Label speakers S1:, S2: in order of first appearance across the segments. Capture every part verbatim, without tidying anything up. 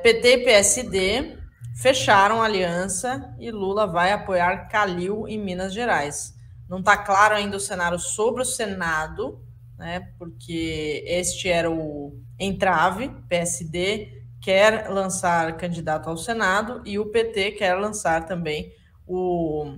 S1: P T e P S D fecharam aliança e Lula vai apoiar Calil em Minas Gerais. Não está claro ainda o cenário sobre o Senado, né, porque este era o entrave. P S D quer lançar candidato ao Senado e o P T quer lançar também o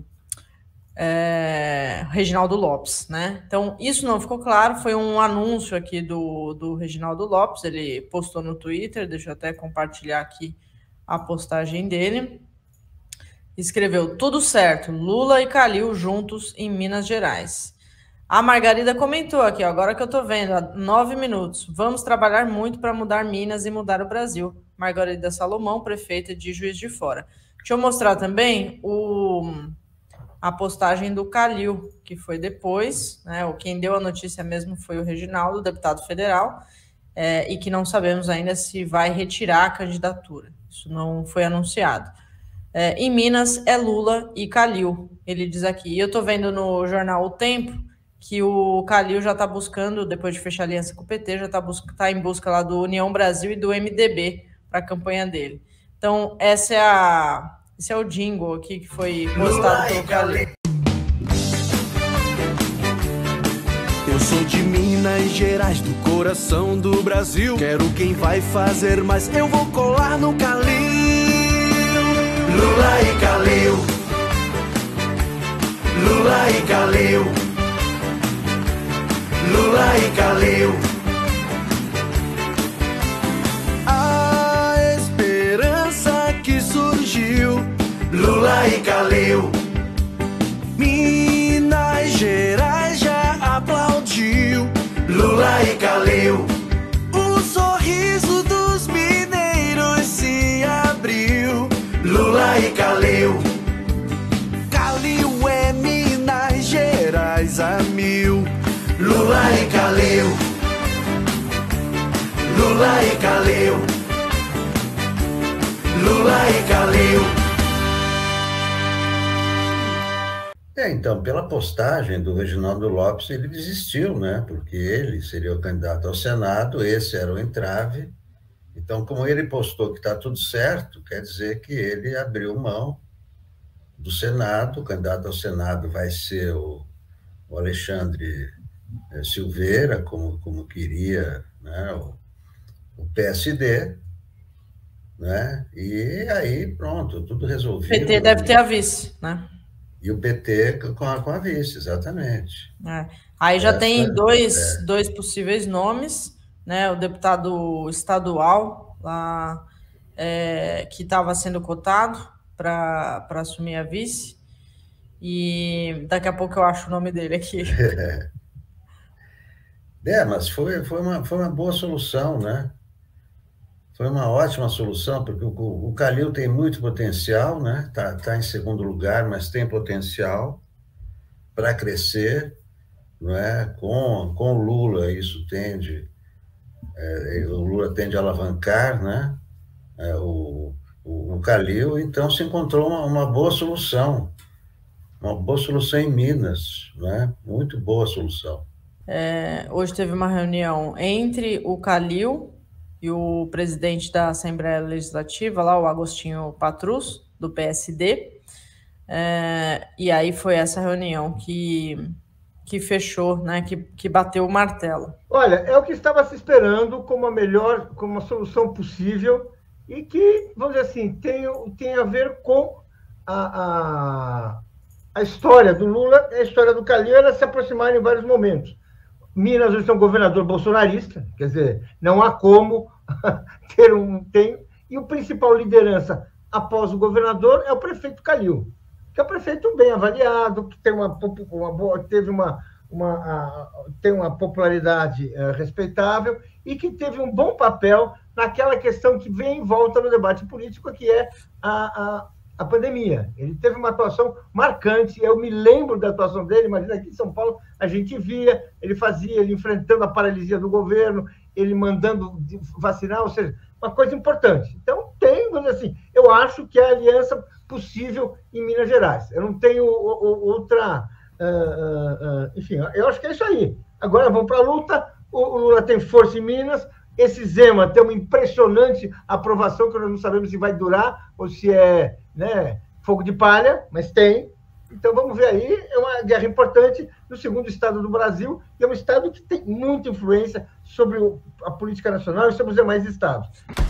S1: é, Reginaldo Lopes, né? Então, isso não ficou claro, foi um anúncio aqui do, do Reginaldo Lopes, ele postou no Twitter, deixa eu até compartilhar aqui a postagem dele. Escreveu: tudo certo, Lula e Calil juntos em Minas Gerais. A Margarida comentou aqui, ó, agora que eu tô vendo, há nove minutos. Vamos trabalhar muito para mudar Minas e mudar o Brasil. Margarida Salomão, prefeita de Juiz de Fora. Deixa eu mostrar também o, a postagem do Calil, que foi depois, né? Quem deu a notícia mesmo foi o Reginaldo, deputado federal, é, e que não sabemos ainda se vai retirar a candidatura. Isso não foi anunciado. É, em Minas é Lula e Calil, ele diz aqui. E eu tô vendo no jornal O Tempo que o Calil já está buscando, depois de fechar aliança com o P T, já está tá em busca lá do União Brasil e do M D B para a campanha dele. Então, essa é a, esse é o jingle aqui que foi postado pelo Calil.
S2: Eu sou de Minas Gerais, do coração do Brasil. Quero quem vai fazer mais, eu vou colar no Calil. Lula e Calil, Lula e Calil, Lula e Calil. A esperança que surgiu, Lula e Calil. Minas Gerais já aplaudiu, Lula e Calil. O sorriso dos mineiros se abriu, Lula e Calil. Calil é Minas Gerais a mil, Lula e Calil, Lula e Calil, Lula e Calil.
S3: É, então, pela postagem do Reginaldo Lopes, ele desistiu, né? Porque ele seria o candidato ao Senado, esse era o entrave. Então, como ele postou que está tudo certo, quer dizer que ele abriu mão do Senado. O candidato ao Senado vai ser o, o Alexandre Silveira, como, como queria, né, o, o P S D, né? E aí, pronto, tudo resolvido.
S1: O P T deve ter a vice, né?
S3: E o P T com a, com a vice, exatamente.
S1: É. Aí já
S3: Essa,
S1: tem dois,
S3: é.
S1: dois possíveis nomes, né? O deputado estadual lá, é, que estava sendo cotado para assumir a vice, e daqui a pouco eu acho o nome dele aqui.
S3: É, mas foi, foi, uma, foi uma boa solução, né? Foi uma ótima solução, porque o, o Calil tem muito potencial, né? Tá, tá em segundo lugar, mas tem potencial para crescer, não é? Com, com o Lula, isso tende, é, o Lula tende a alavancar, né? É, o, o, o Calil, então se encontrou uma, uma boa solução, uma boa solução em Minas, né? Muito boa solução.
S1: É, hoje teve uma reunião entre o Calil e o presidente da Assembleia Legislativa, lá, o Agostinho Patrus, do P S D, é, e aí foi essa reunião que, que fechou, né, que, que bateu o martelo.
S4: Olha, é o que estava se esperando como a melhor, como uma solução possível e que, vamos dizer assim, tem, tem a ver com a, a, a história do Lula e a história do Calil, elas se aproximaram em vários momentos. Minas hoje tem um governador bolsonarista, quer dizer, não há como ter um... Tem, e o principal liderança após o governador é o prefeito Calil, que é um prefeito bem avaliado, que tem uma, uma boa, teve uma, uma, tem uma popularidade uh, respeitável e que teve um bom papel naquela questão que vem em volta no debate político, que é a, a, a pandemia. Ele teve uma atuação marcante, eu me lembro da atuação dele, imagina aqui em São Paulo, a gente via, ele fazia, ele enfrentando a paralisia do governo, ele mandando vacinar, ou seja, uma coisa importante. Então, tem, vamos dizer assim, eu acho que é a aliança possível em Minas Gerais. Eu não tenho outra... Uh, uh, uh, enfim, eu acho que é isso aí. Agora vamos para a luta, o, o Lula tem força em Minas, Esse Zema tem uma impressionante aprovação, que nós não sabemos se vai durar ou se é, né, fogo de palha, mas tem. Então, vamos ver aí, é uma guerra importante no segundo estado do Brasil, e é um estado que tem muita influência sobre a política nacional e sobre os demais estados.